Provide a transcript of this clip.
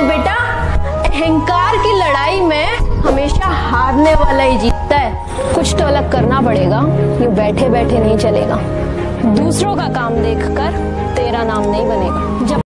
बेटा, अहंकार की लड़ाई में हमेशा हारने वाला ही जीतता है। कुछ तो अलग करना पड़ेगा, ये बैठे बैठे नहीं चलेगा। दूसरों का काम देखकर तेरा नाम नहीं बनेगा। जब